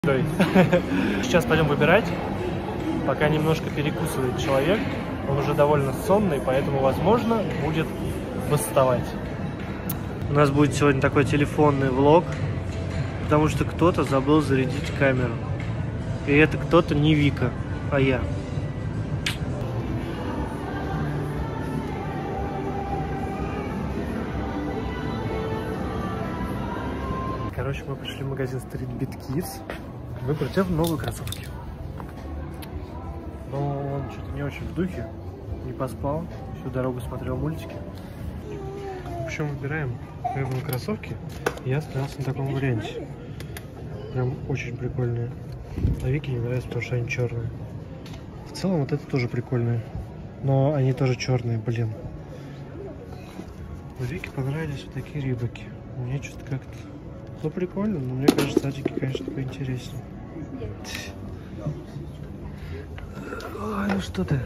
Сейчас пойдем выбирать. Пока немножко перекусывает человек. Он уже довольно сонный, поэтому, возможно, будет восставать. У нас будет сегодня такой телефонный влог, потому что кто-то забыл зарядить камеру. И это кто-то не Вика, а я. Короче, мы пришли в магазин Street Beat Kids. Выбрать новые кроссовки. Но он что-то не очень в духе. Не поспал. Всю дорогу смотрел мультики. В общем, выбираем новые кроссовки. Я остался на таком варианте. Прям очень прикольные. А Вике не нравится, потому что они черные. В целом вот это тоже прикольные. Но они тоже черные, блин. Вике понравились вот такие рибаки. Мне что-то как-то... Ну, прикольно, но мне кажется, адики, конечно, поинтереснее. Ой, ну что ты?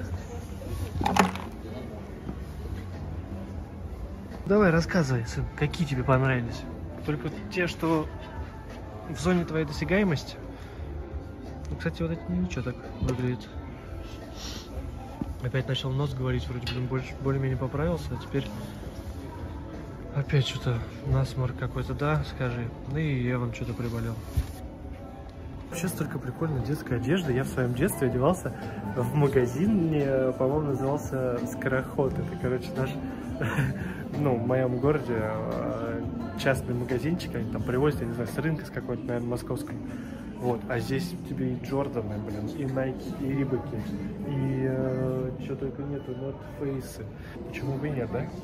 Давай, рассказывай, сын, какие тебе понравились. Только те, что в зоне твоей досягаемости. Ну, кстати, вот эти ничего так выглядит. Опять начал нос говорить, вроде бы более-менее поправился, а теперь... Опять что-то насморк какой-то, да, скажи. Ну и Эван что-то приболел. Вообще столько прикольной детской одежды. Я в своем детстве одевался в магазине, по-моему, назывался Скороход. Это, короче, наш, ну, в моем городе частный магазинчик. Они там привозят, я не знаю, с рынка, с какой-то, наверное, московской. Вот, а здесь тебе и Джорданы, блин, и Найки, и Рибаки, и что только нету, North Face. Почему бы и нет, да?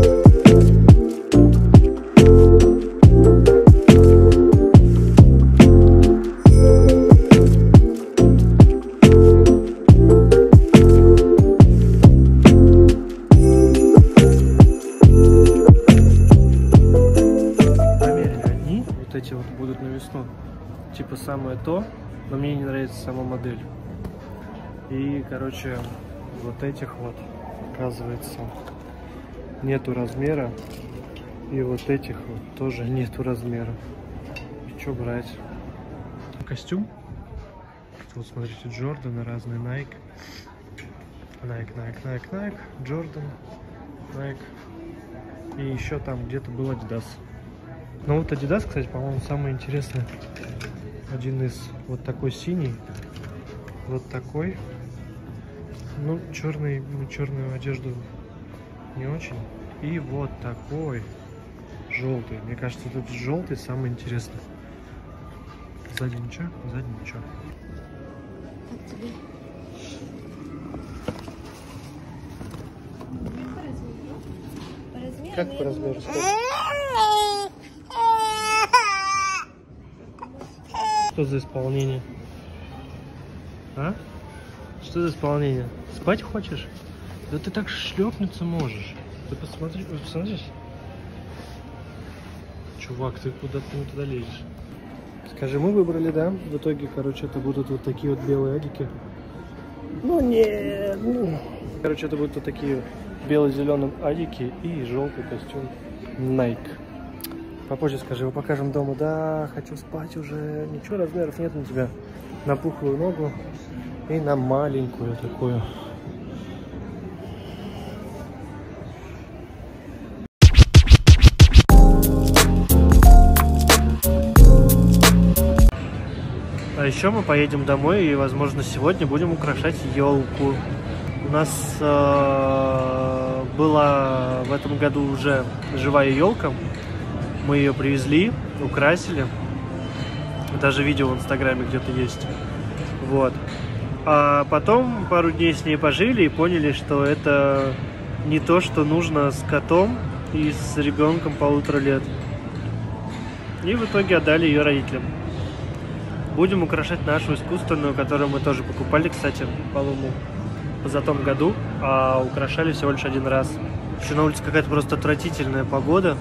Намеренно одни, вот эти вот будут на весну. Типа самое то, но мне не нравится сама модель. И, короче, вот этих вот, оказывается, нету размера. И вот этих вот тоже нету размера. И что брать? Костюм. Вот смотрите, Джорданы разные, Nike. Nike, Jordan, Nike. И еще там где-то был Adidas. Но вот Adidas, кстати, по-моему, самый интересный. Один из вот такой синий, вот такой. Ну, черный, черную одежду не очень. И вот такой желтый. Мне кажется, этот желтый самый интересный. Сзади ничего, сзади ничего. Как по размеру? Что за исполнение? А? Что за исполнение? Спать хочешь? Да ты так шлепнуться можешь. Ты посмотри, посмотришь? Чувак, ты куда-то не туда лезешь. Скажи, мы выбрали, да? В итоге, короче, это будут вот такие вот белые адики. Ну нет, ну. Короче, это будут вот такие бело-зеленые адики и желтый костюм Nike. Попозже скажи, его покажем дома. Да, хочу спать уже. Ничего, размеров нет на тебя. На пухлую ногу и на маленькую такую. А еще мы поедем домой и, возможно, сегодня будем украшать елку. У нас была в этом году уже живая елка. Мы ее привезли, украсили. Даже видео в Инстаграме где-то есть. Вот. А потом пару дней с ней пожили и поняли, что это не то, что нужно с котом и с ребенком 1,5 лет. И в итоге отдали ее родителям. Будем украшать нашу искусственную, которую мы тоже покупали, кстати, по-моему, в позатом году, а украшали всего лишь один раз. Еще на улице какая-то просто отвратительная погода.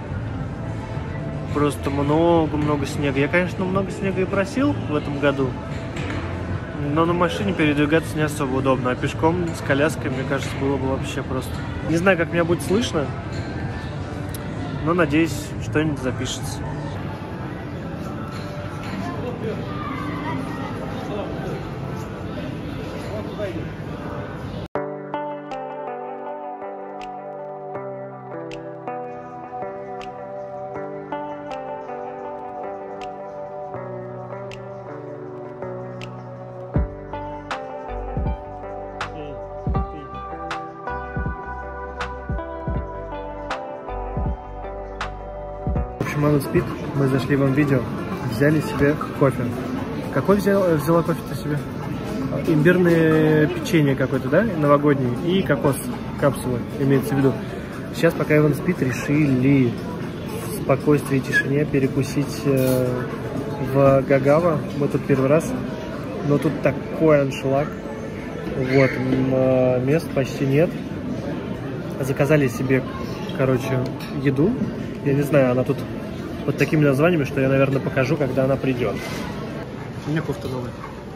Просто много-много снега. Я, конечно, много снега и просил в этом году, но на машине передвигаться не особо удобно, а пешком с коляской, мне кажется, было бы вообще просто. Не знаю, как меня будет слышно, но надеюсь, что-нибудь запишется. В общем, мама спит, мы зашли в видео, взяли себе кофе. Какой взяла кофе-то себе? Имбирное печенье какое-то, да, новогоднее, и кокос капсулы, имеется в виду. Сейчас, пока Иван спит, решили в спокойствии и тишине перекусить в Гагава. Мы тут первый раз, но тут такой аншлаг. Вот, мест почти нет. Заказали себе, короче, еду. Я не знаю, она тут под такими названиями, что я, наверное, покажу, когда она придет. У меня кофта новая.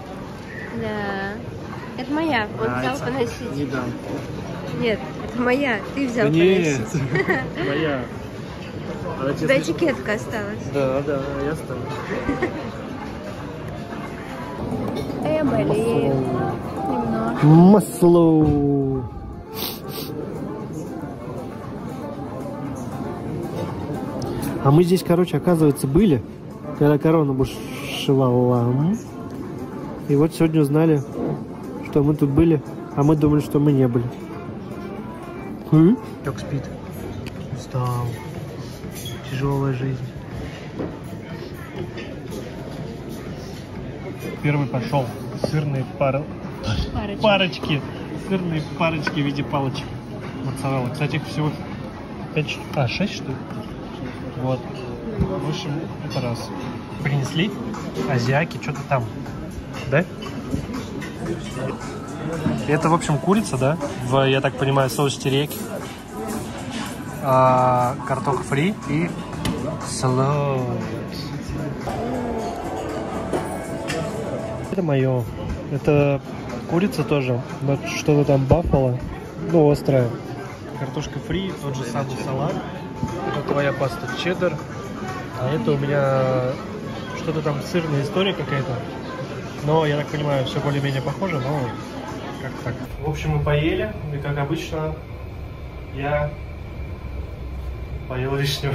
Да. Это моя. Он взял поносить. Не дам. Нет, это моя. Ты взял нет, поносить. моя. У тебя этикетка осталась. Да, я оставлю. Я болею. Немножко. Масло. А мы здесь, короче, оказывается, были, когда корона бушевала. И вот сегодня узнали, что мы тут были, а мы думали, что мы не были. Как спит. Устал. Тяжелая жизнь. Первый пошел. Сырные парочки. Сырные парочки в виде палочек. Моцарелла. Кстати, их всего 5, 6 штук. Вот. В общем, это раз. Принесли азиаки, что-то там. Да? Это, в общем, курица, да? Я так понимаю, соус терияки. Картохи фри и салат. Это мое. Это курица тоже. Вот что-то там баффало. Ну, острое. Картошка фри, тот же самый салат. Это твоя паста чеддер. А это у меня что-то там сырная история какая-то. Но, я так понимаю, все более-менее похоже, но как так. В общем, мы поели. И, как обычно, я поел лишнего.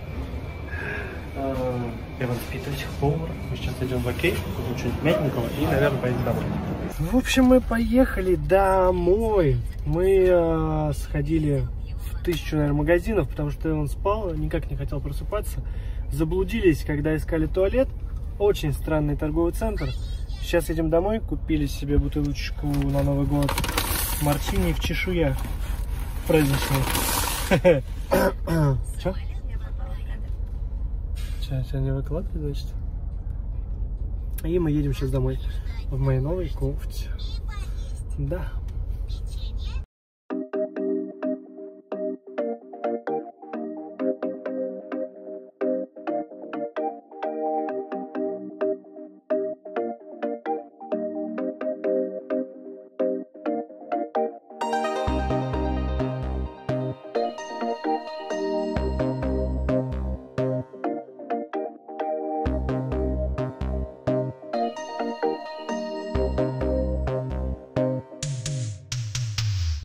Иван спит до сих пор. Мы сейчас идем в Окей, купим что-нибудь мягенького и, наверное, поедем домой. В общем, мы поехали домой. Мы сходили в 1000, наверное, магазинов, потому что он спал, никак не хотел просыпаться. Заблудились, когда искали туалет. Очень странный торговый центр. Сейчас едем домой, купили себе бутылочку на Новый год мартини в чешуях праздничной. Че? Тебя не выкладывать, значит? И мы едем сейчас домой в моей новой кофте. Да.